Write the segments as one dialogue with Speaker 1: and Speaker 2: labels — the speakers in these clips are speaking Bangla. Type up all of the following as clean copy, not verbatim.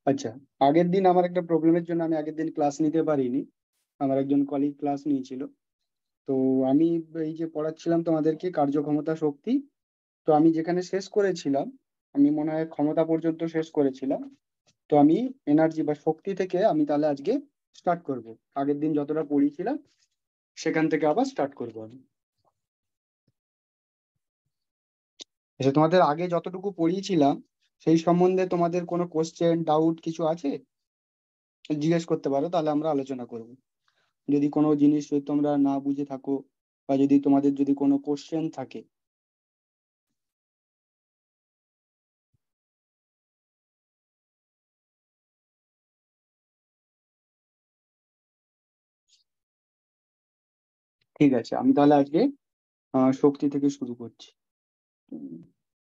Speaker 1: আচ্ছা, আগের দিন আমার একটা প্রবলেমের জন্য আমি আগের দিন ক্লাস নিতে পারিনি। আমার একজন কলিগ ক্লাস নিয়েছিল। তো আমি এই যে পড়াচ্ছিলাম তোমাদেরকে কার্যক্ষমতা শক্তি, তো আমি যেখানে শেষ করেছিলাম, আমি মনে হয় ক্ষমতা পর্যন্ত শেষ করেছিলাম। তো আমি এনার্জি বা শক্তি থেকে আমি তাহলে আজকে স্টার্ট করব। আগের দিন যতটা পড়িয়েছিলাম সেখান থেকে আবার স্টার্ট করবো আমি। আচ্ছা, তোমাদের আগে যতটুকু পড়িয়েছিলাম সেই সম্বন্ধে তোমাদের কোনো কোশ্চেন ডাউট কিছু আছে জিজ্ঞেস করতে পারো, তাহলে আমরা আলোচনা করব। যদি কোনো জিনিস যদি তোমরা না বুঝে থাকো বা যদি তোমাদের যদি কোনো কোশ্চেন থাকে। ঠিক আছে, আমি তাহলে আজকে শক্তি থেকে শুরু করছি। উম,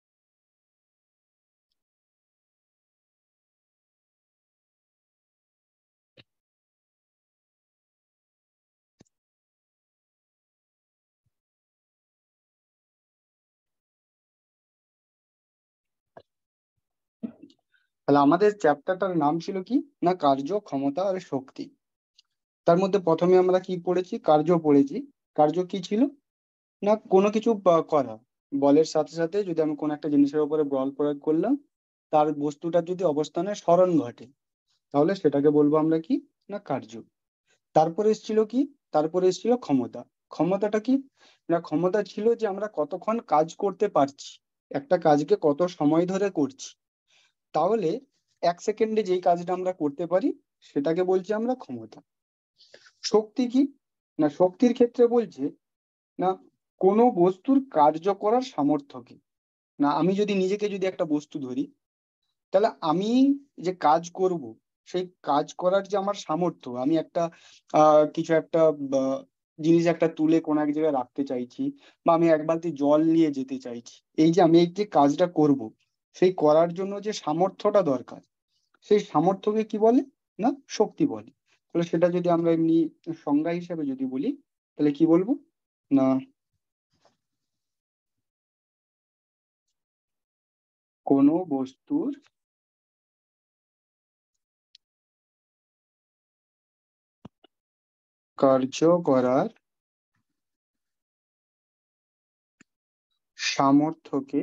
Speaker 1: তাহলে আমাদের চ্যাপ্টারটার নাম ছিল কি না, কার্য ক্ষমতা আর শক্তি। তার মধ্যে প্রথমে আমরা কি পড়েছি, কার্য পড়েছি। কার্য কি ছিল না, কোনো কিছু করা। বলের সাথে সাথে যদি আমি কোনো একটা জিনিসের উপরে বল প্রয়োগ করলাম, তার বস্তুটার যদি অবস্থানের স্মরণ ঘটে, তাহলে সেটাকে বলবো আমরা কি না, কার্য। তারপরে এসেছিল কি, তারপরে এসেছিল ক্ষমতা। ক্ষমতাটা কি না, ক্ষমতা ছিল যে আমরা কতক্ষণ কাজ করতে পারছি, একটা কাজকে কত সময় ধরে করছি। তাহলে 1 সেকেন্ডে যেই কাজটা আমরা করতে পারি সেটাকে বলছি আমরা ক্ষমতা। শক্তি কি না, শক্তির ক্ষেত্রে বলছে না কোনো বস্তুর কার্য করার সামর্থ্য কি। না আমি যদি নিজেকে যদি একটা বস্তু ধরি, তাহলে আমি যে কাজ করব, সেই কাজ করার যে আমার সামর্থ্য, আমি একটা কিছু একটা আহ, জিনিস একটা তুলে কোনো এক জায়গায় রাখতে চাইছি, বা আমি এক বালতি জল নিয়ে যেতে চাইছি, এই যে আমি এই যে কাজটা করব, সেই করার জন্য যে সামর্থ্যটা দরকার, সেই সামর্থ্যকে কি বলে না, শক্তি বলে। তাহলে সেটা যদি আমরা এমনি সংজ্ঞা হিসেবে যদি বলি, তাহলে কি বলবো না, কোনো বস্তুর কার্য করার সামর্থ্যকে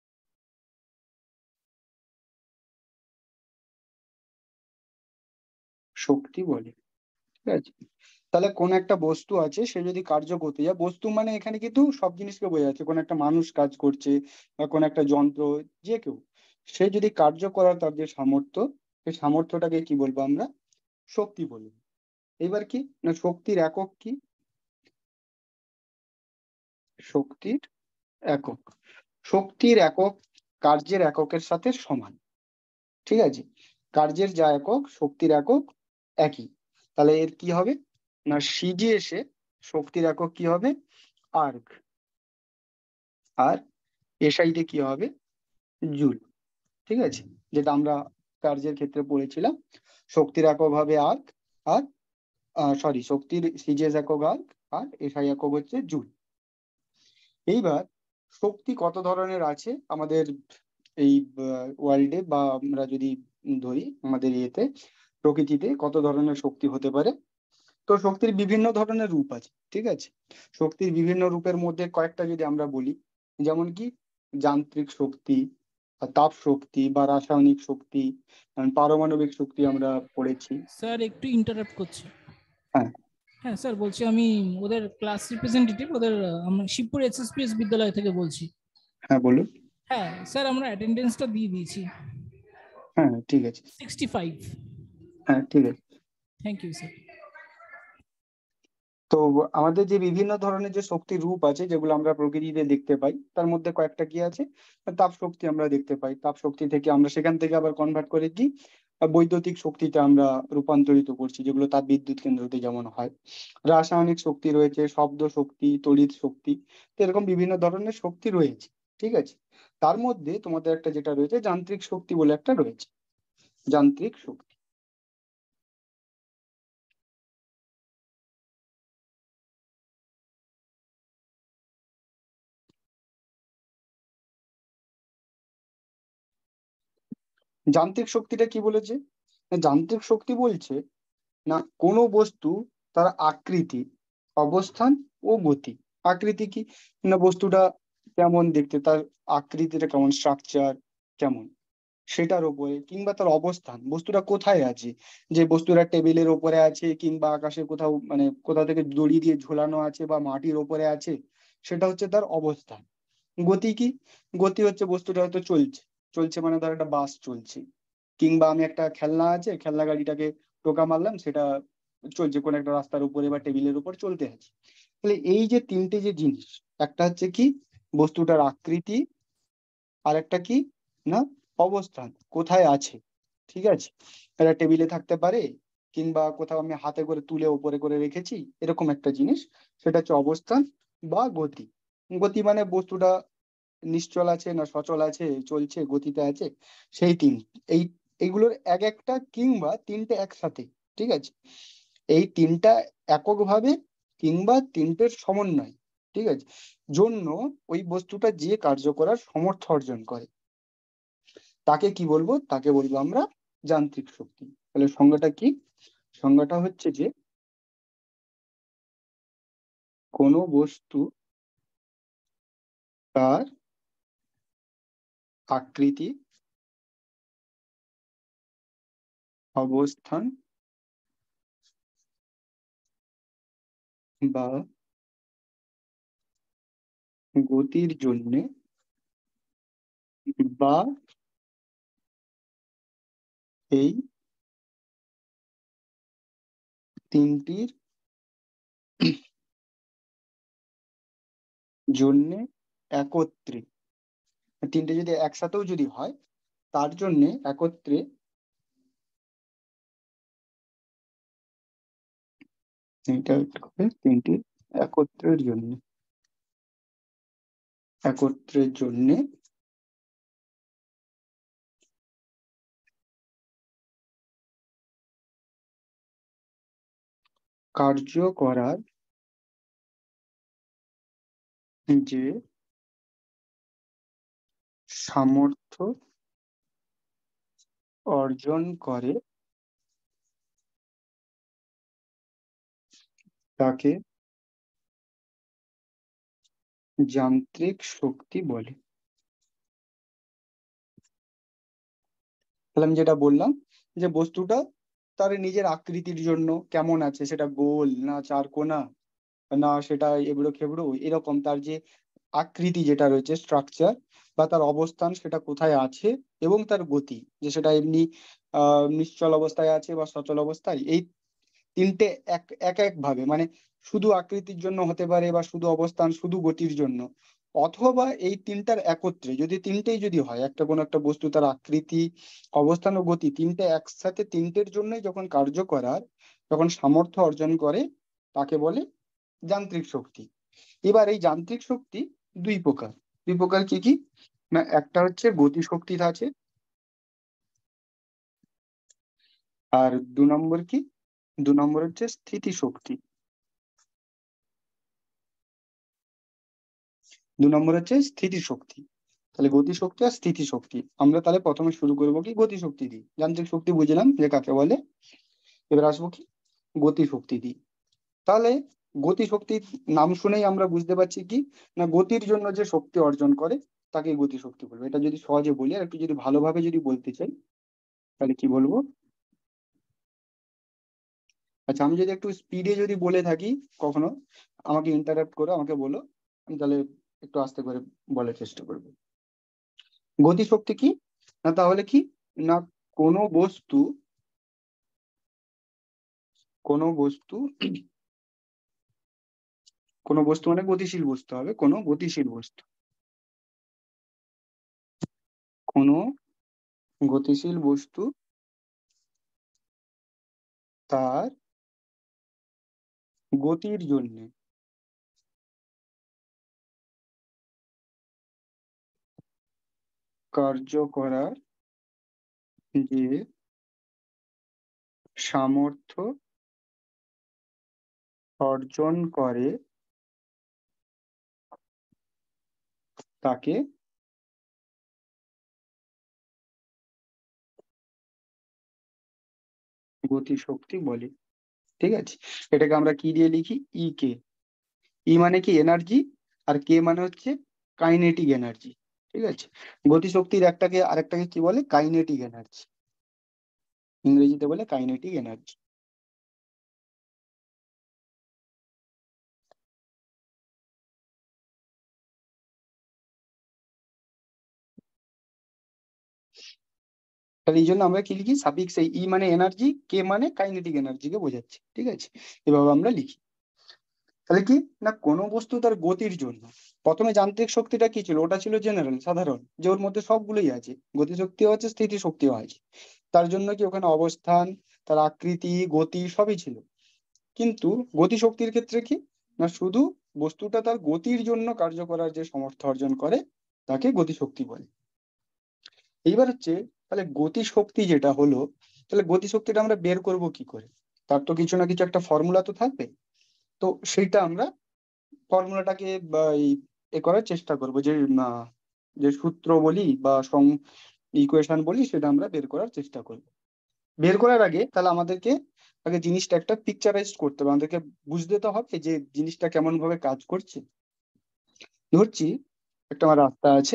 Speaker 1: শক্তি বলে। ঠিক আছে, তাহলে কোন একটা বস্তু আছে, সে যদি কার্য করতে যায়, বস্তু মানে এখানে কিন্তু সব জিনিসকে বোঝা যাচ্ছে, কোন একটা মানুষ কাজ করছে বা কোন একটা যন্ত্র, যে কেউ, সে যদি কার্য করার তার যে সামর্থ্য, সেই সামর্থ্যটাকে কি বলবো আমরা, শক্তি বলবো। এবার কি না, শক্তির একক কি, শক্তির একক, শক্তির একক কার্যের এককের সাথে সমান। ঠিক আছে, কার্যের যা একক শক্তির একক একই। তাহলে এর কি হবে না, সিজিএসে শক্তির একক কি হবে, আর্ক। আর এসআইতে কি হবে, জুল। ঠিক আছে, যেটা আমরা কার্যের ক্ষেত্রে পড়েছিলাম, শক্তির একক হবে আর্ক, আর সরি, শক্তির সিজিএস একক আর্ক, আর এসআই একক হচ্ছে জুল। এইবার শক্তি কত ধরনের আছে আমাদের এই ওয়ার্ল্ডে, বা আমরা যদি ধরি আমাদের ইয়েতে, প্রকৃতিতে কত ধরনের শক্তি হতে পারে। তো শক্তির বিভিন্ন ধরনের রূপ আছে। ঠিক আছে, শক্তির বিভিন্ন রূপের মধ্যে কয়েকটা যদি আমরা বলি, যেমন কি যান্ত্রিক শক্তি, বা তাপ শক্তি, বা রাসায়নিক শক্তি, পারমাণবিক শক্তি আমরা পড়েছি।
Speaker 2: স্যার একটু ইন্টারাপ্ট করছি।
Speaker 1: হ্যাঁ,
Speaker 2: হ্যাঁ স্যার, বলছি আমি ওদের ক্লাস রিপ্রেজেন্টেটিভ, ওদের আমরা শিবপুর এসএসপিএস বিদ্যালয় থেকে বলছি।
Speaker 1: হ্যাঁ বলুন।
Speaker 2: হ্যাঁ স্যার, আমরা অ্যাটেন্ডেন্সটা দিয়ে দিয়েছি,
Speaker 1: হ্যাঁ ঠিক আছে।
Speaker 2: 65।
Speaker 1: হ্যাঁ ঠিক আছে।
Speaker 2: Thank you sir.
Speaker 1: তো আমাদের যে বিভিন্ন ধরনের যে শক্তির রূপ আছে, যেগুলো আমরা প্রকৃতিতে দেখতে পাই, তার মধ্যে কয়েকটা কি আছে, তাপ শক্তি আমরা দেখতে পাই। তাপ শক্তি থেকে আমরা সেখান থেকে আবার কনভার্ট করে কি বৈদ্যুতিক শক্তিতে আমরা রূপান্তরিত করছি, যেগুলো তাপ বিদ্যুৎ কেন্দ্রতে যেমন হয়। রাসায়নিক শক্তি রয়েছে, শব্দ শক্তি, তড়িৎ শক্তি, তো এরকম বিভিন্ন ধরনের শক্তি রয়েছে। ঠিক আছে, তার মধ্যে তোমাদের একটা যেটা রয়েছে যান্ত্রিক শক্তি বলে একটা রয়েছে, যান্ত্রিক শক্তি। যান্ত্রিক শক্তিটা কি বলেছে যান্ত্রিক শক্তি বলছে না কোনো বস্তু তার আকৃতি, অবস্থান ও গতি। আকৃতি কি, না বস্তুটা কেমন দেখতে, তার আকৃতিটা কেমন, স্ট্রাকচার কেমন, সেটার উপরে, কিংবা তার অবস্থান, বস্তুটা কোথায় আছে, যে বস্তুটা টেবিলের ওপরে আছে কিংবা আকাশে কোথাও, মানে কোথাও থেকে দড়ি দিয়ে ঝোলানো আছে বা মাটির ওপরে আছে, সেটা হচ্ছে তার অবস্থান। গতি কি, গতি হচ্ছে বস্তুটা হয়তো চলছে, চলছে মানে ধর একটা বাস চলছে, কিংবা আমি একটা খেলনা আছে, খেলনা গাড়িটাকে টোকা মারলাম, সেটা চলছে কোনো একটা রাস্তার উপরে বা টেবিলের উপর চলতে আছে। তাহলে এই যে তিনটে যে জিনিস, একটা হচ্ছে কি বস্তুটার আকৃতি, আর একটা কি না অবস্থান, কোথায় আছে, ঠিক আছে, এটা টেবিলে থাকতে পারে কিংবা কোথাও আমি হাতে করে তুলে উপরে করে রেখেছি, এরকম একটা জিনিস, সেটা হচ্ছে অবস্থান বা গতি। গতি মানে বস্তুটা নিশ্চল আছে না সচল আছে, চলছে, গতিতে আছে, সেই তিন, এই এইগুলোর এক একটা কিংবা তিনটে একসাথে, ঠিক আছে, এই তিনটা এককভাবে কিংবা তিনটের সমন্বয়, ঠিক আছে, জন্য ওই বস্তুটা যে কার্য করার সমর্থ অর্জন করে, তাকে কি বলবো, তাকে বলবো আমরা যান্ত্রিক শক্তি। তাহলে সংজ্ঞাটা কি, সংজ্ঞাটা হচ্ছে যে কোনো বস্তু তার আকৃতি, অবস্থান বা গতির জন্য, বা এই তিনটির জন্য একত্রে, তিনটে যদি একসাথেও যদি হয়, তার জন্য একত্রে, এটা হবে তিনটির একত্রের জন্য, একত্রের জন্য কার্য করার যে সামর্থ্য অর্জন করে, তাকে যান্ত্রিক শক্তি বলে। তাহলে আমি যেটা বললাম, যে বস্তুটা তার নিজের আকৃতির জন্য কেমন আছে, সেটা গোল না চারকোনা, না সেটা এবড়ো খেবড়ো, এরকম তার যে আকৃতি যেটা রয়েছে, স্ট্রাকচার, বা তার অবস্থান সেটা কোথায় আছে, এবং তার গতি, যে সেটা এমনি নিশ্চল অবস্থায় আছে বা সচল অবস্থায়, এই তিনটে এক এক এক ভাবে, মানে শুধু আকৃতির জন্য হতে পারে বা শুধু অবস্থান শুধু গতির জন্য, অথবা এই তিনটার একত্রে, যদি তিনটেই যদি হয়, একটা কোনো একটা বস্তু তার আকৃতি, অবস্থান ও গতি তিনটে একসাথে, তিনটের জন্যই যখন কার্য করার, যখন সামর্থ্য অর্জন করে, তাকে বলে যান্ত্রিক শক্তি। এবার এই যান্ত্রিক শক্তি দুই প্রকার, দুই প্রকার কি কি, না একটা হচ্ছে গতি শক্তি আছে, আর দু নম্বর কি, দু নম্বর হচ্ছে স্থিতি শক্তি। দু নম্বর হচ্ছে স্থিতি শক্তি। তাহলে গতি শক্তি আর স্থিতি শক্তি, আমরা তাহলে প্রথমে শুরু করবো কি গতি শক্তি দিয়ে, যান্ত্রিক শক্তি বুঝলাম যে কাকে বলে, এবার আসবো কি গতি শক্তি দিয়ে। তাহলে গতি শক্তির নাম শুনেই আমরা বুঝতে পারছি কি, না গতির জন্য যে শক্তি অর্জন করে, তাকে গতি শক্তি বলবো। এটা যদি সহজে বলি আর একটু যদি ভালোভাবে যদি বলতে চাই, তাহলে কি বলবো, আচ্ছা আমি যদি একটু স্পিডে যদি বলে থাকি কখনো, আমাকে ইন্টারাপ্ট করো, আমাকে বলো, আমি তাহলে একটু আস্তে করে বলার চেষ্টা করবো। গতিশক্তি কি, না তাহলে কি, না কোনো বস্তু, কোনো বস্তু, কোনো বস্তু মানে গতিশীল বস্তু হবে, কোনো গতিশীল বস্তু, কোনো গতিশীল বস্তু তার গতির জন্য কার্য করার যে সামর্থ্য অর্জন করে, তাকে গতিশক্তি বলে। ঠিক আছে, এটাকে আমরা কি দিয়ে লিখি? ই কে। ই মানে কি? এনার্জি। আর কে মানে হচ্ছে কাইনেটিক এনার্জি। ঠিক আছে, গতিশক্তির একটাকে আরেকটাকে কি বলে? কাইনেটিক এনার্জি, ইংরেজিতে বলে কাইনেটিক এনার্জি। তাহলে এই জন্য আমরা কি লিখি? সাফিক্স এই ই মানে এনার্জি, কে মানে কাইনেটিক এনার্জিকে বোঝাচ্ছে। ঠিক আছে, এভাবে আমরা লিখি। তাহলে কি না, কোনো বস্তু তার গতির জন্য, প্রথমে যান্ত্রিক শক্তিটা কি ছিল? ওটা ছিল জেনারেল, সাধারণ, যে ওর মধ্যে সবগুলোই আছে, গতিশক্তিও আছে, স্থিতিশক্তিও আছে। তার জন্য কি ওখানে অবস্থান, তার আকৃতি, গতি সবই ছিল। কিন্তু গতিশক্তির ক্ষেত্রে কি না, শুধু বস্তুটা তার গতির জন্য কার্য করার যে সামর্থ্য অর্জন করে তাকে গতিশক্তি বলে। এইবার হচ্ছে, তাহলে গতিশক্তি যেটা হলো, তাহলে গতিশক্তিটা আমরা বের করব কি করে? তার তো কিছু না কিছু একটা ফর্মুলা তো থাকবে। তো সেইটা আমরা ফর্মুলাটাকে বা এ করার চেষ্টা করব, যে যে সূত্র বলি বা ইকুয়েশন বলি, সেটা আমরা বের করার চেষ্টা করব। বের করার আগে তাহলে আমাদেরকে আগে জিনিসটা একটা পিকচারাইজ করতে হবে, আমাদেরকে বুঝতে তো হবে যে জিনিসটা কেমন ভাবে কাজ করছে। ধরছি একটা আমার রাস্তা আছে,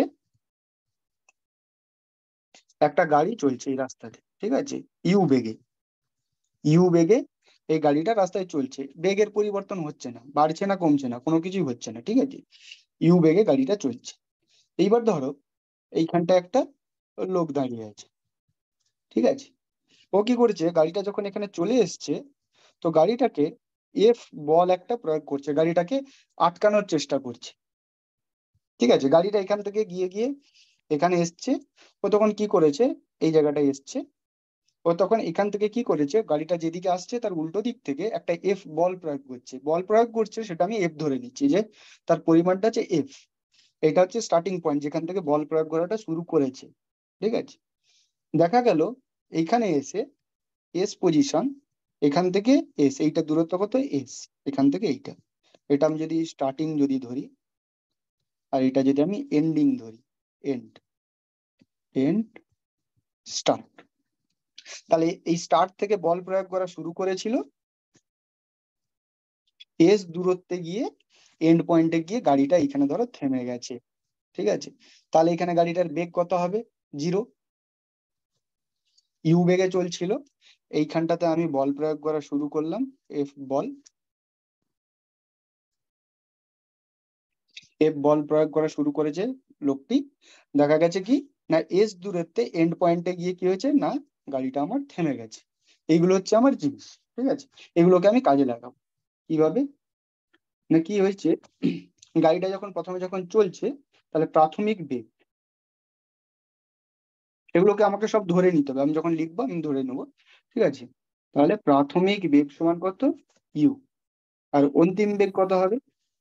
Speaker 1: একটা গাড়ি চলছে এই রাস্তাতে, ঠিক আছে, ইউ বেগে। ইউ বেগে এই গাড়িটা রাস্তায় চলছে, বেগের পরিবর্তন হচ্ছে না, বাড়ছে না কমছে না, কোনো কিছুই হচ্ছে না। ঠিক আছে, ইউ বেগে গাড়িটা চলছে। এইবার ধরো এইখানটা একটা লোক দাঁড়িয়ে আছে। ঠিক আছে, ও কি করেছে? গাড়িটা যখন এখানে চলে এসছে, তো গাড়িটাকে এফ বল একটা প্রয়োগ করছে, গাড়িটাকে আটকানোর চেষ্টা করছে। ঠিক আছে, গাড়িটা এখান থেকে গিয়ে গিয়ে এখানে এসছে। ও তখন কি করেছে? এই জায়গাটায় এসছে। ও তখন এখান থেকে কি করেছে? গাড়িটা যেদিকে আসছে তার উল্টো দিক থেকে একটা এফ বল প্রয়োগ করছে। বল প্রয়োগ করছে সেটা আমি এফ ধরে নিচ্ছি, যে তার পরিমাণটা হচ্ছে এফ। এটা হচ্ছে স্টার্টিং পয়েন্ট, যেখান থেকে বল প্রয়োগ করাটা শুরু করেছে। ঠিক আছে, দেখা গেল এইখানে এসে এস পজিশন, এখান থেকে এস, এইটা দূরত্ব কত? এস, এখান থেকে এইটা। এটা আমি যদি স্টার্টিং যদি ধরি, আর এটা যদি আমি এন্ডিং ধরি, এন্ড, এন্ড, স্টার্ট। তাহলে এই স্টার্ট থেকে বল প্রয়োগ করা শুরু করেছিল, এস দূরত্বে গিয়ে এন্ড পয়েন্টে গিয়ে গাড়িটা এখানে ধরো থেমে গেছে। ঠিক আছে, তাহলে এখানে গাড়িটার বেগ কত হবে? 0। ইউ বেগে চলছিল, এইখানটাতে আমি বল প্রয়োগ করা শুরু করলাম, এফ বল। এফ বল প্রয়োগ করা শুরু করেছে লোকটি। দেখা গেছে কি না, এস দূরত্বে এন্ড পয়েন্টে গিয়ে কি হয়েছে না, গাড়িটা আমার থেমে গেছে। এইগুলো হচ্ছে আমার জিনিস। ঠিক আছে, এগুলোকে আমি কাজে লাগাবো কিভাবে? না কি হয়েছে, গাড়িটা যখন প্রথমে যখন চলছে, তাহলে প্রাথমিক বেগ, এগুলোকে আমাকে সব ধরে নিতে হবে, আমি যখন লিখবো আমি ধরে নেবো। ঠিক আছে, তাহলে প্রাথমিক বেগ সমান কত? ইউ। আর অন্তিম বেগ কত হবে?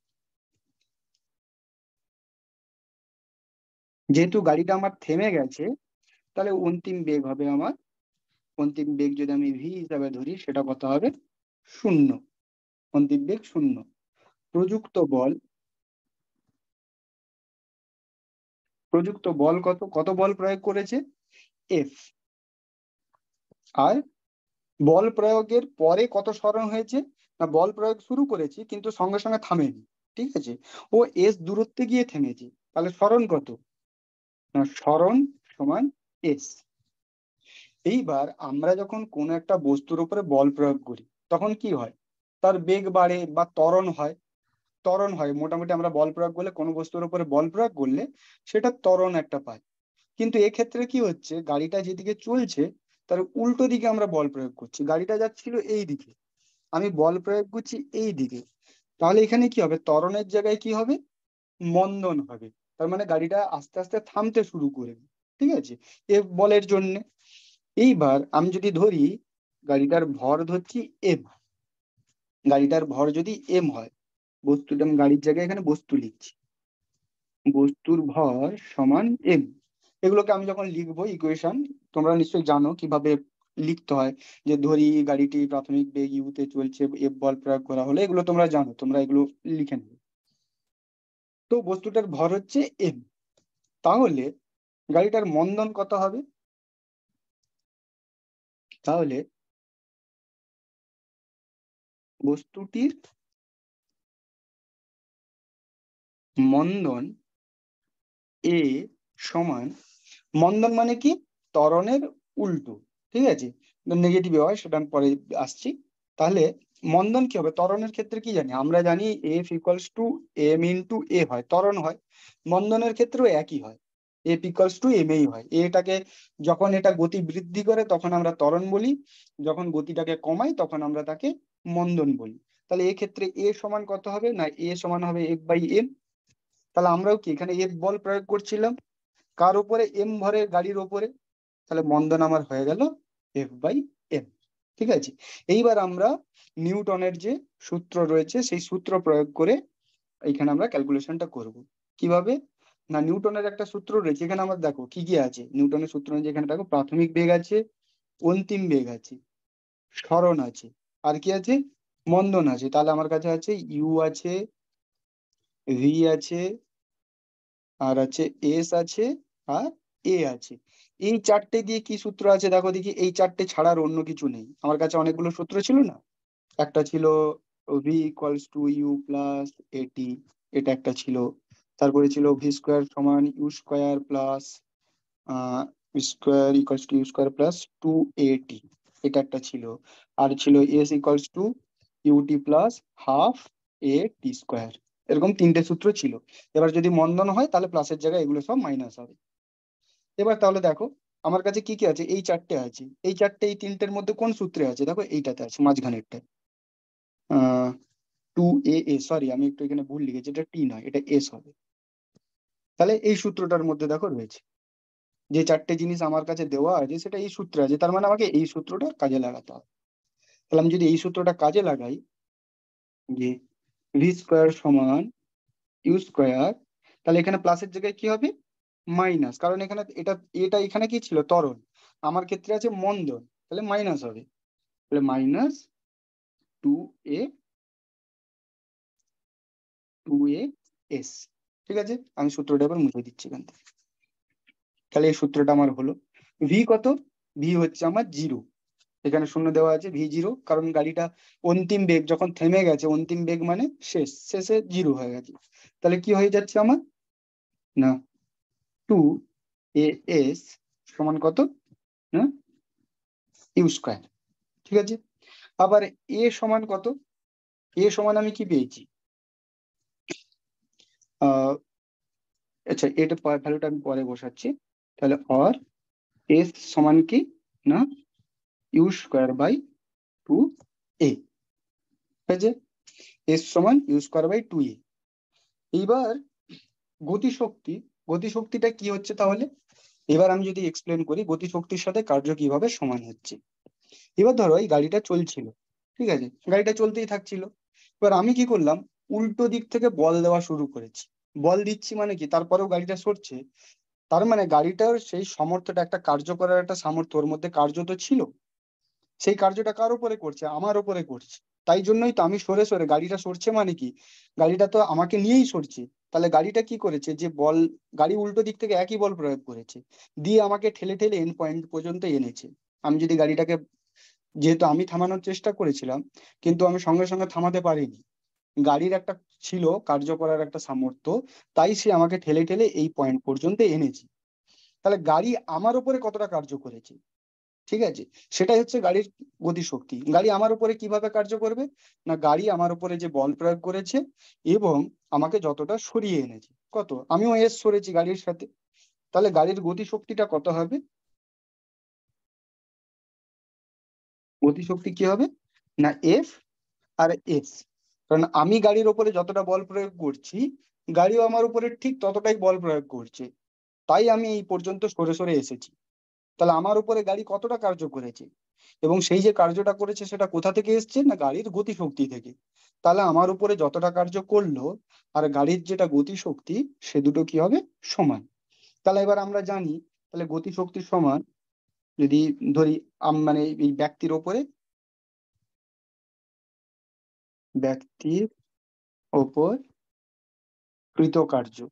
Speaker 1: যেহেতু গাড়িটা আমার থেমে গেছে, তাহলে অন্তিম বেগ হবে আমার, অন্তিম বেগ যদি আমি ভি হিসাবে ধরি, সেটা কত হবে? 0। অন্তিম বেগ 0। প্রযুক্ত বল, প্রযুক্ত বল কত? কত বল প্রয়োগ করেছে? এফ। আর বল প্রয়োগের পরে কত স্মরণ হয়েছে? না, বল প্রয়োগ শুরু করেছি কিন্তু সঙ্গে সঙ্গে থামেনি। ঠিক আছে, ও এস দূরত্বে গিয়ে থেমেছে, তাহলে স্মরণ কত? না, স্মরণ সমান এস। এইবার আমরা যখন কোনো একটা বস্তুর উপরে বল প্রয়োগ করি, তখন কি হয়? তার বেগ বাড়ে বা ত্বরণ হয়। ত্বরণ হয়, মোটামুটি আমরা বল প্রয়োগ করলে, কোনো বস্তুর উপরে বল প্রয়োগ করলে সেটা ত্বরণ একটা পায়। কিন্তু এক্ষেত্রে কি হচ্ছে, গাড়িটা যেদিকে চলছে তার উল্টো দিকে আমরা বল প্রয়োগ করছি, গাড়িটা যাচ্ছিল এই দিকে, আমি বল প্রয়োগ করছি এই দিকে। তাহলে এখানে কি হবে? ত্বরণের জায়গায় কি হবে? মন্দন হবে। তার মানে গাড়িটা আস্তে আস্তে থামতে শুরু করবে। ঠিক আছে, এফ বলের জন্য। এইবার আমি যদি ধরি গাড়িটার ভর ধরছি এম, গাড়িটার ভর যদি এম হয়, বস্তুটা আমি গাড়ির জায়গায় এখানে বস্তু লিখছি, বস্তুর ভর সমান এম। এগুলোকে আমি যখন লিখবো ইকুয়েশন, তোমরা নিশ্চয়ই জানো কিভাবে লিখতে হয়। যে ধরি গাড়িটি প্রাথমিক বেগ ইউতে চলছে, এফ বল প্রয়োগ করা হলে, এগুলো তোমরা জানো, তোমরা এগুলো লিখে নেবে। তো বস্তুটার ভর হচ্ছে এম, তাহলে গাড়িটার মন্দন কত হবে? তাহলে বস্তুটির মন্দন এ সমান, মন্দন মানে কি, ত্বরণের উল্টো, ঠিক আছে, নেগেটিভ হয় সেটা আমি পরে আসছি। তাহলে মন্দন কি হবে, ত্বরণের ক্ষেত্রে কি জানি আমরা, জানি F equals to M into A হয়, ত্বরণ হয়। মন্দনের ক্ষেত্রেও একই হয়, এফ ইকুয়ালস টু এম এই হয়। এটাকে যখন এটা গতি বৃদ্ধি করে তখন আমরা ত্বরণ বলি, যখন গতিটাকে কমাই তখন আমরা তাকে মন্দন বলি। তাহলে এক্ষেত্রে এ সমান কত হবে, না এ সমান হবে এফ বাই এম। তাহলে আমরাও কি এখানে এফ বল প্রয়োগ করছিলাম, কার উপরে, এম ভরে গাড়ির ওপরে, তাহলে মন্দন আমার হয়ে গেল এফ বাই এম। ঠিক আছে, এইবার আমরা নিউটনের যে সূত্র রয়েছে সেই সূত্র প্রয়োগ করে এখানে আমরা ক্যালকুলেশনটা করব। কিভাবে, না নিউটনের একটা সূত্র রয়েছে এখানে, আমার দেখো কি কি আছে নিউটনের সূত্র অনুযায়ী, এখানে দেখো প্রাথমিক বেগ আছে, অন্তিম বেগ আছে, সরণ আছে, আর কি আছে, মন্দন আছে। তাহলে আমার কাছে আছে ইউ আছে, ভি আছে, আর আছে এস আছে, আর এ আছে। এই চারটে দিয়ে কি সূত্র আছে দেখো দেখি, এই চারটে ছাড়ার অন্য কিছু নেই। আমার কাছে অনেকগুলো সূত্র ছিল না, একটা ছিল V equals to U plus AT, এটা একটা ছিল। তারপরে ছিল ভি স্কোয়ার সমান U square plus square equals to U square plus two AT, এটা একটা ছিল। আর ছিল S equals to UT plus half A T square. এরকম তিনটে সূত্র ছিল। এবার যদি মন্দন হয় তাহলে প্লাসের জায়গায় এগুলো সব মাইনাস হবে। এবার তাহলে দেখো আমার কাছে কি কি আছে, এই চারটে আছে, এই চারটে এই তিনটের মধ্যে কোন সূত্রে আছে, দেখো এইটাতে আছে মাঝখানেরটা, টু এ এ, সরি আমি একটু এখানে ভুল লিখেছি, এটা টি নয় এটা এস হবে। তাহলে এই সূত্রটার মধ্যে দেখো রয়েছে, যে চারটে জিনিস আমার কাছে দেওয়া আছে সেটা এই সূত্রে আছে, তার মানে আমাকে এই সূত্রটা কাজে লাগাতে হবে। তাহলে আমি যদি এই সূত্রটা কাজে লাগাই, যে ভি স্কোয়ার সমান ইউ স্কোয়ার, তাহলে এখানে প্লাসের জায়গায় কি হবে, মাইনাস, কারণ এখানে এটা, এটা এখানে কি ছিল ত্বরণ, আমার ক্ষেত্রে আছে মন্দন, তাহলে মাইনাস হবে। তাহলে minus two A, two A S. ঠিক আছে, আমি সূত্রটা এবার মুছে দিচ্ছি এখান থেকে। তাহলে এই সূত্রটা আমার হলো, ভি কত, ভি হচ্ছে আমার জিরো, এখানে শূন্য দেওয়া আছে, ভি জিরো, কারণ গাড়িটা অন্তিম বেগ যখন থেমে গেছে, অন্তিম বেগ মানে শেষ, শেষে জিরো হয়ে গেছে। তাহলে কি হয়ে যাচ্ছে আমার, না টু এ এস সমান কত, না ইউ স্কোয়ার। ঠিক আছে, আবার এ সমান কত, এ সমান আমি কি পেয়েছি, আহ আচ্ছা এটা ভ্যালুটা আমি পরে বসাচ্ছি। তাহলে অর এস সমান কি, না U square by two A, ঠিক আছে, এস সমান U square by two A. এইবার গতিশক্তি, গতিশক্তিটা কি হচ্ছে তাহলে, এবার আমি যদি এক্সপ্লেন করি গতিশক্তির সাথে কার্য কিভাবে সমান হচ্ছে। এবার ধরো এই গাড়িটা চলছিল, ঠিক আছে, গাড়িটা চলতেই থাকছিল। এবার আমি কি করলাম, উল্টো দিক থেকে বল দেওয়া শুরু করেছি। বল দিচ্ছি মানে কি, তারপরেও গাড়িটা সরছে, তার মানে গাড়িটার সেই সামর্থ্যটা, একটা কার্য করার একটা সামর্থ্য ওর মধ্যে কার্য তো ছিল, সেই কার্যটা কার উপরে করছে, আমার উপরে করছে। তাই জন্যই তো আমি সরে সরে, গাড়িটা সরছে মানে কি, গাড়িটা তো আমাকে নিয়েই সরছে। তাহলে গাড়িটা কি করেছে, যে বল, গাড়ি উল্টো দিক থেকে একই বল প্রয়োগ করেছে, দিয়ে আমাকে ঠেলে ঠেলে এন্ড পয়েন্ট পর্যন্ত এনেছে। আমি যদি গাড়িটাকে, যেহেতু আমি থামানোর চেষ্টা করেছিলাম কিন্তু আমি সঙ্গে সঙ্গে থামাতে পারিনি, গাড়ির একটা ছিল কার্য করার একটা সামর্থ্য, তাই সে আমাকে ঠেলে ঠেলে এই পয়েন্ট পর্যন্ত এনেছে। তাহলে গাড়ি আমার উপরে কতটা কার্য করেছে, ঠিক আছে, সেটাই হচ্ছে গাড়ির গতিশক্তি। গাড়ি আমার উপরে কিভাবে কার্য করবে, না গাড়ি আমার উপরে যে বল প্রয়োগ করেছে এবং আমাকে যতটা সরিয়ে এনেছে, কত, আমিও এস সরেছি গাড়ির সাথে, তাহলে গাড়ির গতিশক্তিটা কত হবে, গতিশক্তি কি হবে, না এফ আর এস, কারণ আমি গাড়ির ওপরে যতটা বল প্রয়োগ করছি গাড়িও আমার উপরে ঠিক ততটাই বল প্রয়োগ করছে, তাই আমি এই পর্যন্ত সরে সরে এসেছি। তাহলে আমার উপরে গাড়ি কতটা কার্য করেছে, এবং সেই যে কার্যটা করেছে সেটা কোথা থেকে এসছে, না গাড়ির গতিশক্তি থেকে। তাহলে আমার উপরে যতটা কার্য করলো আর গাড়ির যেটা গতিশক্তি, সে দুটো কি হবে, সমান। তাহলে এবার আমরা জানি, তাহলে গতিশক্তি সমান, যদি ধরি মানে এই ব্যক্তির ওপরে, ব্যক্তির ওপর কৃতকার্য,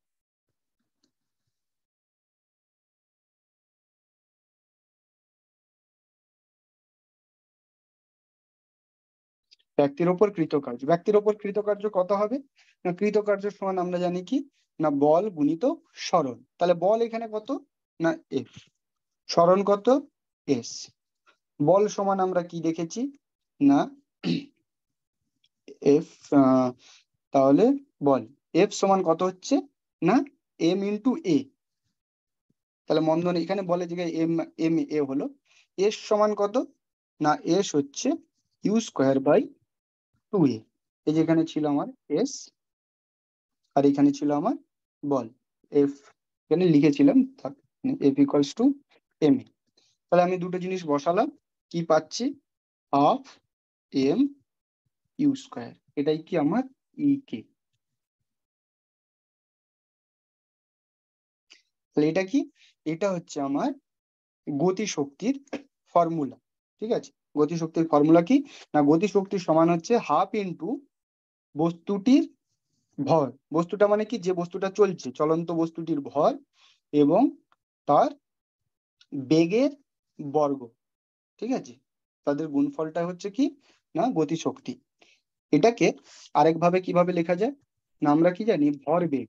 Speaker 1: ব্যক্তির ওপর কৃতকার্য, ব্যক্তির ওপর কৃতকার্য কত হবে? না কৃতকার্য সমান আমরা জানি কি, না বল গুণিত সরণ। তাহলে বল এখানে কত? না এফ। সরণ কত? এস। বল সমান আমরা কি দেখেছি, না এফ। তাহলে বল এফ সমান কত হচ্ছে, না এম ইন্টু এ। তাহলে মন্দন এখানে বলে যে এম, এম এ হলো, এস সমান কত, না এস হচ্ছে ইউ স্কোয়ার বাই 2a। এই যেখানে ছিল আমার এস, আর এখানে ছিল আমার বল এফ, এখানে লিখেছিলাম থাক, F equals to M A. তাহলে আমি দুটো জিনিস বসালাম, কি পাচ্ছি, হাফ এম ইউ স্কোয়ার, এটাই কি আমার ই কে। তাহলে এটা কি, এটা হচ্ছে আমার গতিশক্তির ফর্মুলা। ঠিক আছে, গতিশক্তির ফর্মুলা কি, না গতিশক্তির সমান হচ্ছে হাফ ইন্টু বস্তুটির ভর। বস্তুটা মানে কি, যে বস্তুটা চলছে, চলন্ত বস্তুটির ভর এবং তার বেগের বর্গ। ঠিক আছে, তাদের গুণফলটা হচ্ছে কি, না গতিশক্তি। এটাকে আরেকভাবে কিভাবে লেখা যায়, না আমরা কি জানি, ভরবেগ।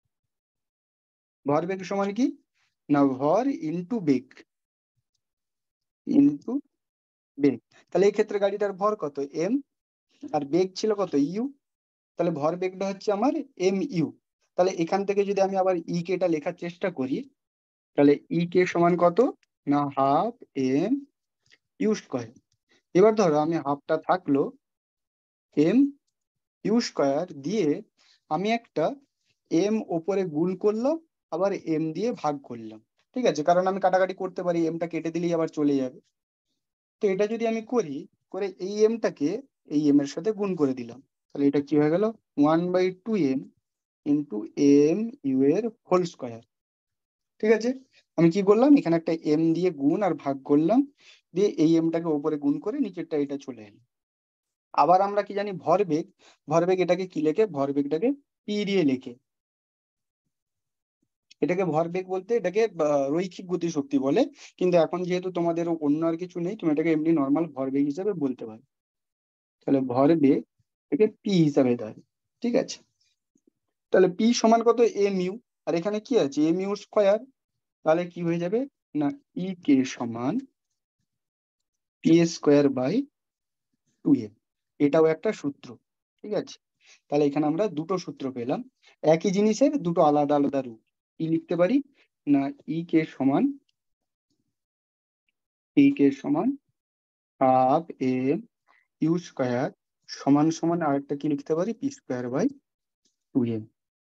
Speaker 1: ভরবেগ সমান কি, না ভর ইন্টু বেগ, ইন্টু বেগ। তাহলে এই ক্ষেত্রে গাড়িটার ভর কত, এম, আর বেগ ছিল কত, ইউ। তাহলে ভর বেগটা হচ্ছে আমার এম ইউ। তাহলে এখান থেকে যদি আমি আবার ই কে টা লেখার চেষ্টা করি, তাহলে ই কে সমান কত, না হাফ এম ইউ স্কোয়ার। এবার ধরো আমি হাফটা থাকলো, এম ইউ স্কোয়ার দিয়ে আমি একটা এম ওপরে গুণ করলাম, আবার এম দিয়ে ভাগ করলাম। ঠিক আছে, কারণ আমি কাটাকাটি করতে পারি, এমটা কেটে দিলেই আবার চলে যাবে। তো এটা যদি আমি করি, করে এই এমটাকে এই এম এর সাথে গুণ করে দিলাম, তাহলে এটা কি হয়ে গেল, 1/2m ইন্টু এম ইউ এর হোল স্কোয়ার। ঠিক আছে, আমি কি করলাম, এখানে একটা এম দিয়ে গুণ আর ভাগ করলাম, দিয়ে এই এমটাকে ওপরে গুণ করে নিচেরটা এটা চলে এলো। আবার আমরা কি জানি, ভরবেগ। ভরবেগ এটাকে কি লেখে, ভরবেগটাকে পি দিয়ে লেখে। এটাকে ভরবেগ বলতে এটাকে রৈখিক গতিশক্তি বলে, কিন্তু এখন যেহেতু তোমাদের অন্য আর কিছু নেই, তুমি এটাকে এমনি নর্মাল ভরবেগ হিসাবে বলতে পারো। তাহলে ভরবেগ এটাকে পি হিসাবে দেয়। ঠিক আছে, তাহলে পি সমান কত, এম ইউ। আর এখানে কি আছে, এম ইউ স্কোয়ার। তাহলে কি হয়ে যাবে, না ই কে সমান পি স্কোয়ার বাই 2m। এটাও একটা সূত্র। ঠিক আছে, তাহলে এখানে আমরা দুটো সূত্র পেলাম, একই জিনিসের দুটো আলাদা আলাদা রূপ। কি লিখতে পারি, না ই কে সমান, ই কে সমান হাফ এম ইউ স্কোয়ার সমান সমান আরেকটা কি লিখতে পারি, পি স্কোয়ার বাই 2m।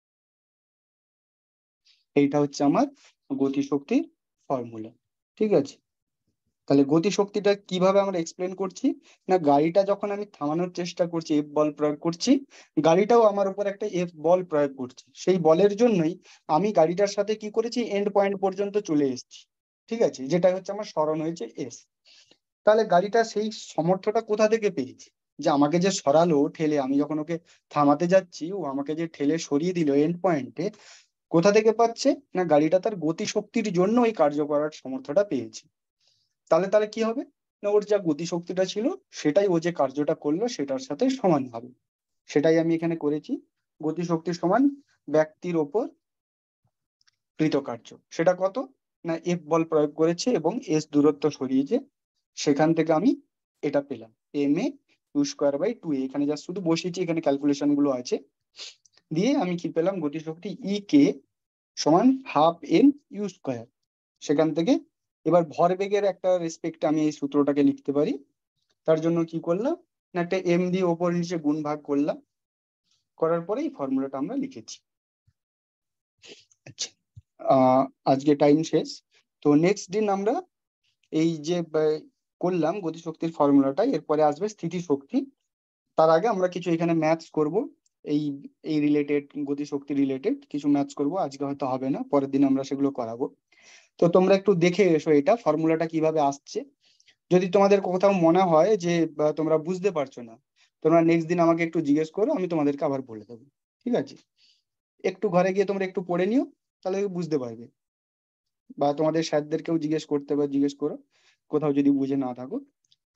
Speaker 1: এইটা হচ্ছে আমার গতিশক্তির ফর্মুলা। ঠিক আছে, তাহলে গতিশক্তিটা কিভাবে আমরা এক্সপ্লেন করছি, না গাড়িটা যখন আমি থামানোর চেষ্টা করছি, এফ বল প্রয়োগ করছি, গাড়িটাও আমার উপর একটা এফ বল প্রয়োগ করছে। সেই বলের জন্যই আমি গাড়িটার সাথে কি করেছি, এন্ড পয়েন্ট পর্যন্ত চলে এসেছি। ঠিক আছে, যেটা হচ্ছে আমার সরণ হয়েছে এস। তাহলে গাড়িটা সেই সামর্থ্যটা কোথা থেকে পেয়েছে, যে আমাকে যে সরালো ঠেলে, আমি যখন ওকে থামাতে যাচ্ছি, ও আমাকে যে ঠেলে সরিয়ে দিল এন্ড পয়েন্টে, কোথা থেকে পাচ্ছে, না গাড়িটা তার গতিশক্তির জন্য এই কার্য করার সামর্থ্যটা পেয়েছে। তাহলে তাহলে কি হবে, না ওর যা গতিশক্তিটা ছিল, সেটাই ও যে কার্যটা করলো সেটার সাথে সমান হবে। সেটাই আমি এখানে করেছি, গতিশক্তি সমান ব্যক্তির ওপর কৃতকার্য। সেটা কত, না এফ বল প্রয়োগ করেছে এবং এস দূরত্ব সরিয়েছে, সেখান থেকে আমি এটা পেলাম, M A U square by 2a। এখানে যা শুধু বসিয়েছি, এখানে ক্যালকুলেশন গুলো আছে, দিয়ে আমি কি পেলাম, গতিশক্তি ই কে সমান হাফ এম ইউ স্কোয়ার। সেখান থেকে এবার ভরবেগের একটা রেসপেক্টে আমি এই সূত্রটাকে লিখতে পারি। তার জন্য কি করলাম, না একটা এম দিয়ে ওপর নিচে গুণ ভাগ করলাম, করার পরে এই ফর্মুলাটা আমরা লিখেছি। আচ্ছা, আজকে টাইম শেষ। তো নেক্সট দিন আমরা এই যে করলাম গতিশক্তির ফর্মুলাটা, এরপরে আসবে স্থিতিশক্তি। তার আগে আমরা কিছু এখানে ম্যাথস করব, এই এই রিলেটেড, গতিশক্তি রিলেটেড কিছু ম্যাথস করব। আজকে হয়তো হবে না, পরের দিন আমরা সেগুলো করাবো। তো তোমরা একটু দেখে এসো এটা ফর্মুলাটা কিভাবে আসছে। যদি তোমাদের কোথাও মনে হয় যে তোমরা বুঝতে পারছো না, তোমরা নেক্সট দিন আমাকে একটু জিজ্ঞেস করো, আমি তোমাদেরকে আবার বলে দেবো। ঠিক আছে, একটু ঘরে গিয়ে তোমরা একটু পড়ে নিও, তাহলে বুঝতে পারবে। বা তোমাদের স্যারদেরকেও জিজ্ঞেস করতে বা জিজ্ঞেস করো, কোথাও যদি বুঝে না থাকো।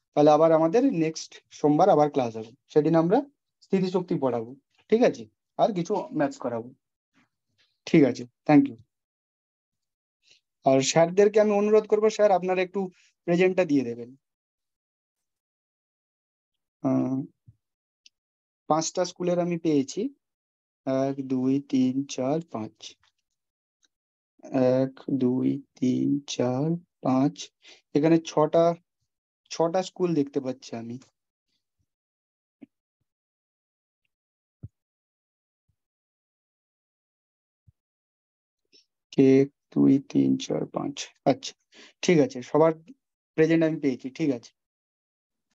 Speaker 1: তাহলে আবার আমাদের নেক্সট সোমবার আবার ক্লাস হবে, সেদিন আমরা স্মৃতিশক্তি পড়াবো, ঠিক আছে, আর কিছু ম্যাথস করাবো। ঠিক আছে, থ্যাংক ইউ। আর স্যারদেরকে আমি অনুরোধ করবো, স্যার আপনারা একটু প্রেজেন্টটা দিয়ে দেবেন। 5টা স্কুলের আমি পেয়েছি, 1 2 3 4 5, 1 2 3 4 5, এখানে ছটা স্কুল দেখতে পাচ্ছি আমি। কে 2 3 4 5, আচ্ছা ঠিক আছে, সবার প্রেজেন্ট আমি পেয়েছি, ঠিক আছে।